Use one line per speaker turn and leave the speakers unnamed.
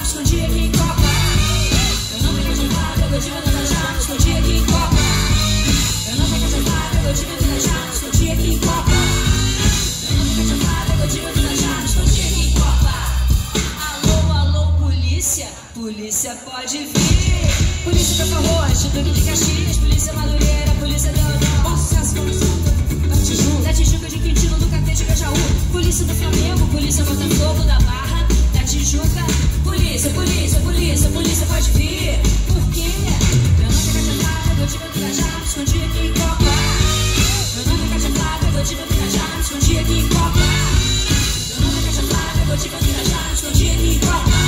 escondi aqui em Copa. Eu não fico de falar, pegou de venda já, me escondi aqui em Copa. Eu não fico de falar, pegou de venda já, me escondi aqui em Copa. Eu não fico de falar, pegou de venda já, me escondi aqui em Copa. Alô, alô, polícia, polícia pode vir. Polícia Belfort Roxo, Duque de Caxias, polícia Madureira, polícia Deodoro, Bom Sucesso, da Tijuca, de Quintino, do Catete, Gajaú, polícia do Flamengo, polícia Botafogo, da Barra, da Tijuca, polícia, polícia, polícia, polícia pode vir. Por quê? Eu não fico de falar, pegou de venda já, me escondi aqui em Copa. Eu não fico de falar, pegou de venda já, me escondi aqui em Copa. Eu não fico de falar, pegou de venda já, me escondi aqui em Copa.